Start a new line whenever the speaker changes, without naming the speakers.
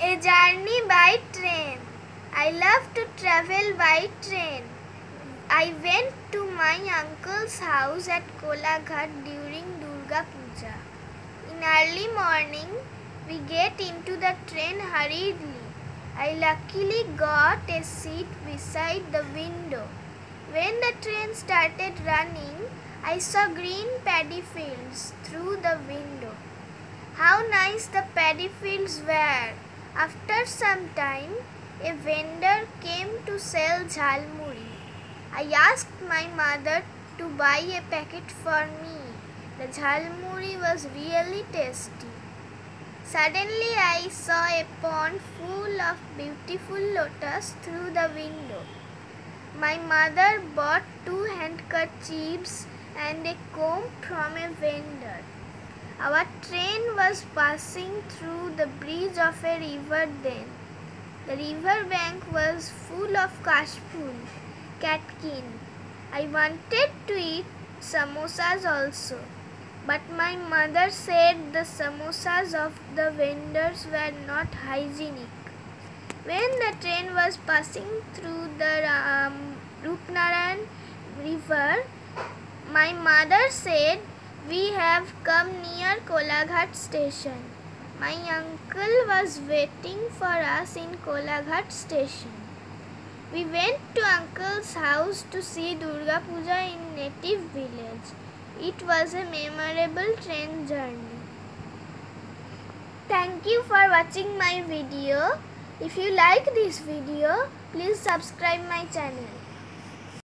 A journey by train. I love to travel by train. I went to my uncle's house at Kolaghat during Durga Puja. In early morning, we get into the train hurriedly. I luckily got a seat beside the window. When the train started running, I saw green paddy fields through the window. How nice the paddy fields were! After some time, a vendor came to sell jhalmuri. I asked my mother to buy a packet for me. The jhalmuri was really tasty. Suddenly I saw a pond full of beautiful lotus through the window. My mother bought 2 handkerchiefs and a comb from a vendor. Our train was passing through the bridge of a river then. The river bank was full of kashful, catkin. I wanted to eat samosas also, but my mother said the samosas of the vendors were not hygienic. When the train was passing through the Rupnarayan river, my mother said, "We have come near Kolaghat station." My uncle was waiting for us in Kolaghat station. We went to uncle's house to see Durga Puja in native village. It was a memorable train journey. Thank you for watching my video. If you like this video, please subscribe my channel.